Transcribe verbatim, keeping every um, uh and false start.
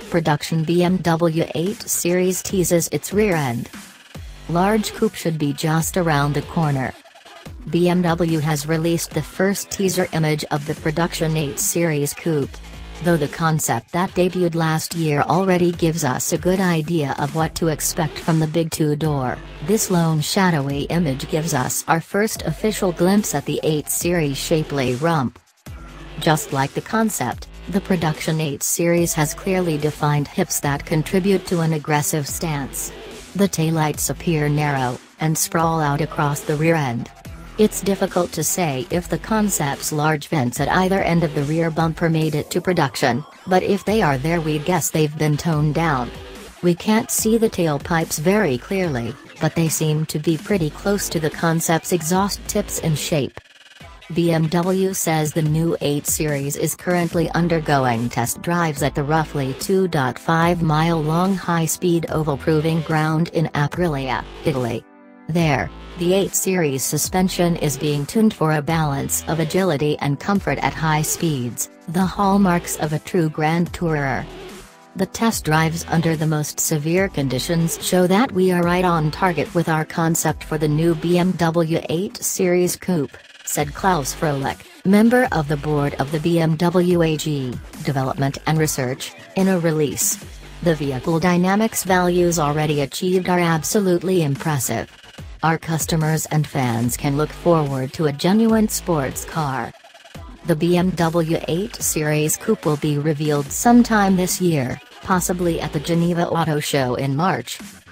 Production B M W eight Series teases its rear end. Large coupe should be just around the corner. B M W has released the first teaser image of the Production eight Series coupe. Though the concept that debuted last year already gives us a good idea of what to expect from the big two-door, this lone shadowy image gives us our first official glimpse at the eight Series shapely rump. Just like the concept, the Production eight Series has clearly defined hips that contribute to an aggressive stance. The taillights appear narrow, and sprawl out across the rear end. It's difficult to say if the concept's large vents at either end of the rear bumper made it to production, but if they are there we'd guess they've been toned down. We can't see the tailpipes very clearly, but they seem to be pretty close to the concept's exhaust tips in shape. B M W says the new eight Series is currently undergoing test drives at the roughly two point five mile long high-speed oval proving ground in Aprilia, Italy. There, the eight Series suspension is being tuned for a balance of agility and comfort at high speeds, the hallmarks of a true grand tourer. The test drives under the most severe conditions show that we are right on target with our concept for the new B M W eight Series coupe, said Klaus Froelich, member of the board of the B M W A G, Development and Research, in a release. The vehicle dynamics values already achieved are absolutely impressive. Our customers and fans can look forward to a genuine sports car. The B M W eight Series coupe will be revealed sometime this year, possibly at the Geneva Auto Show in March.